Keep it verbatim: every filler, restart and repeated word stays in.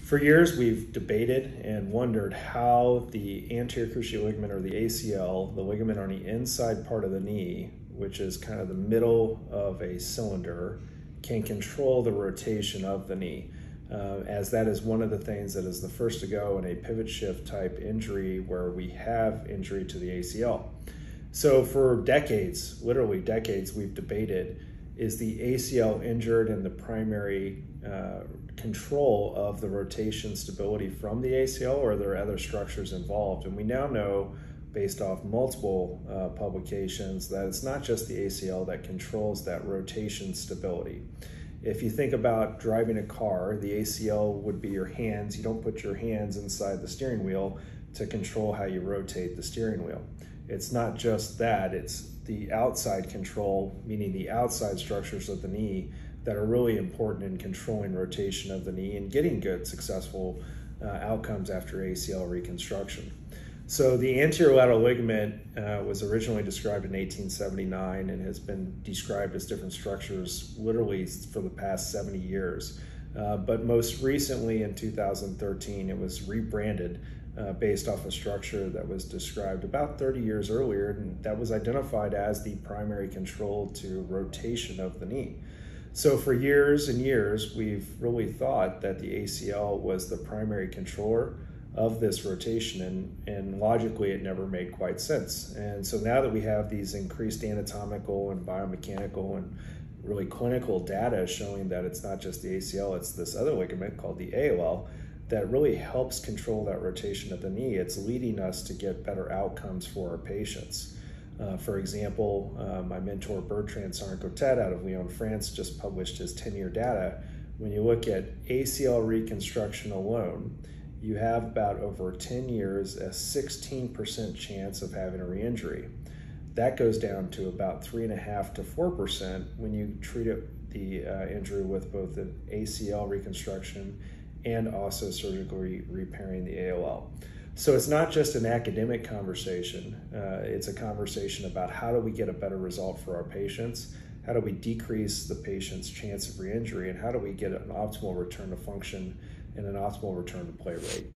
For years, we've debated and wondered how the anterior cruciate ligament, or the A C L, the ligament on the inside part of the knee, which is kind of the middle of a cylinder, can control the rotation of the knee, uh, as that is one of the things that is the first to go in a pivot shift type injury where we have injury to the A C L. So for decades, literally decades, we've debated, is the A C L injured in the primary uh, control of the rotation stability from the A C L, or are there other structures involved? And we now know, based off multiple uh, publications, that it's not just the A C L that controls that rotation stability. If you think about driving a car, the A C L would be your hands. You don't put your hands inside the steering wheel to control how you rotate the steering wheel. It's not just that, it's the outside control, meaning the outside structures of the knee, that are really important in controlling rotation of the knee and getting good, successful uh, outcomes after A C L reconstruction. So the anterolateral ligament uh, was originally described in eighteen seventy-nine and has been described as different structures literally for the past seventy years. Uh, but most recently in two thousand thirteen, it was rebranded uh, based off a structure that was described about thirty years earlier, and that was identified as the primary control to rotation of the knee. So for years and years, we've really thought that the A C L was the primary controller of this rotation, and, and logically it never made quite sense. And so now that we have these increased anatomical and biomechanical and really clinical data showing that it's not just the A C L, it's this other ligament called the A L L that really helps control that rotation of the knee, it's leading us to get better outcomes for our patients. Uh, for example, uh, my mentor Bertrand Sarncotet out of Lyon, France, just published his ten year data. When you look at A C L reconstruction alone, you have about over ten years a sixteen percent chance of having a re-injury. That goes down to about three and a half to four percent when you treat it, the uh, injury with both an A C L reconstruction and also surgically repairing the A L L. So it's not just an academic conversation, uh, it's a conversation about how do we get a better result for our patients, how do we decrease the patient's chance of re-injury, and how do we get an optimal return to function and an optimal return to play rate.